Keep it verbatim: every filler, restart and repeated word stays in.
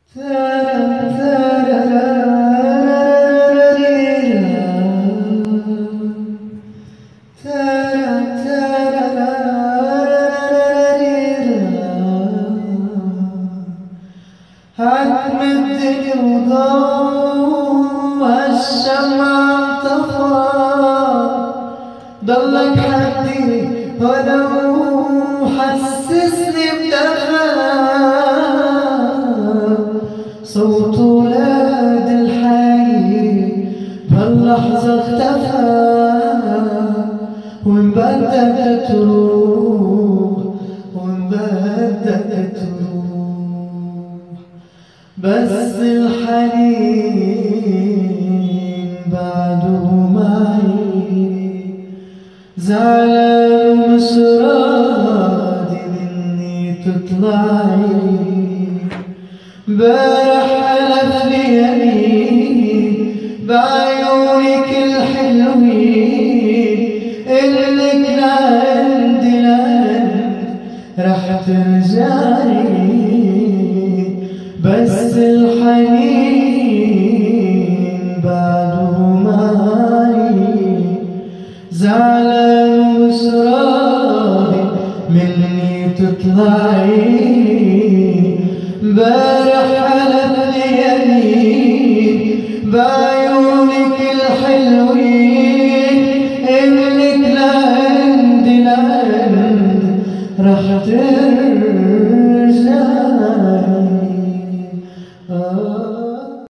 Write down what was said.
عتم الدنيا وضوء الشمع انطفى، ضلك حدي ولو حسسني بدفى، صوت ولاد الحي بهاللحظة اختفى، وإن بدك تروح وإن بدك تروح، بس الحنين بعده معي، زعلان ومش راضي مني تطلعي، امبارح حلف لي يمين بعيونك الحلوين، إلك لعندي لعند رح ترجعي، بس الحنين بعده معي، زعلان ومش راضي مني تطلعي، امبارح حلف لي يمين بعيونك الحلوين، إلك لعندي لعند رح ترجعي.